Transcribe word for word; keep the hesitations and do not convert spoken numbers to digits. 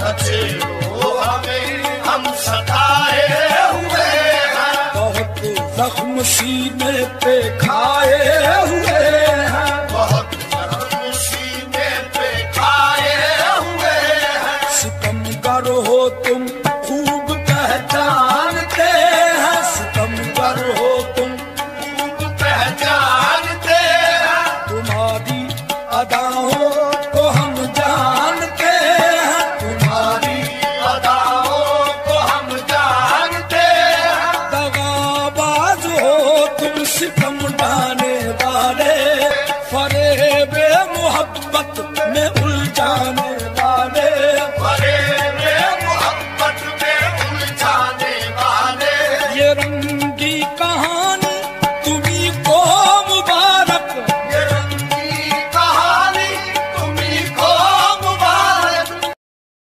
بچے ہو ہمیں ہم ستائے ہوئے ہیں، بہت زخم سینے پہ کھائے ہوئے ہیں، بہت زخم سینے پہ کھائے ہوئے ہیں، ستمگر ہو تم